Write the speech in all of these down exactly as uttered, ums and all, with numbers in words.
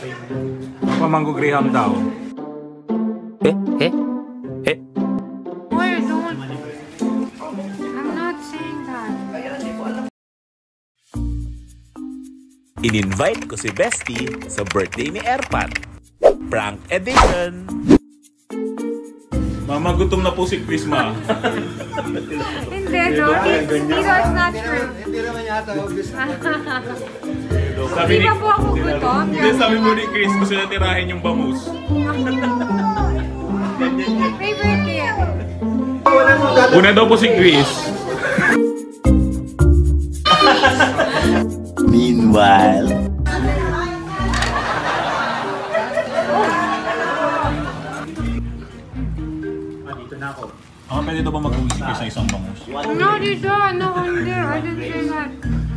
Pamango Graham daw. Eh? Eh? Eh? Why don't? I'm not saying that. In-invite ko si Bestie sa birthday ni Erpat. Prank edition! Mama, gutom na po si Chris, ma. Hindi, no? Tito, it's not true. Hindi naman yata obvious. Sabi Hindi pa po ako gutom. Hindi, sabi mo ni Chris, gusto na tirahin yung bangus. Favorite kid. Una daw po si Chris. Meanwhile... Ah, pwede daw ba mag-uwi si Chris sa isang bangus? No, Tito. No, hindi. I didn't say that.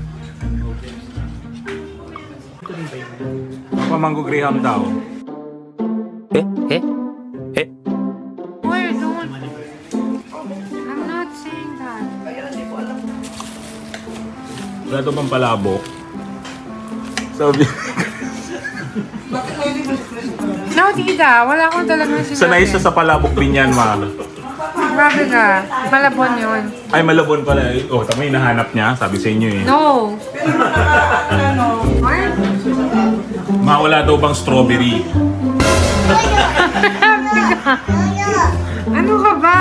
Pamango Graham daw. Eh? Eh? Eh? Why don't? I'm not saying that. Wala daw bang palabok? Sabi... No, Tita. Wala akong talagang sinabi. Sanay siya sa palabok din yan, ma. Grabe ka. Malabon yun. Ay, malabon pala. Oh, tama yung nahanap niya. Sabi sa inyo eh. No. Ma, wala daw bang strawberry? Ano ka ba?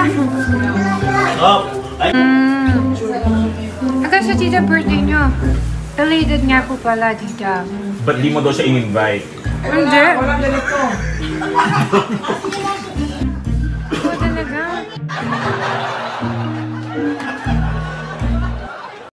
Mm. Ito sa tita birthday nyo. Elated nga po pala, tita. Ba't di mo daw siya in-invite? Hindi.